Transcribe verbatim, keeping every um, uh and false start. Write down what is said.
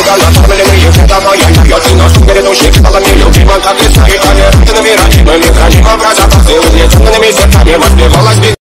Оставленные ведомо, я ее кино, что передуши, поломили, любимым, как и знает.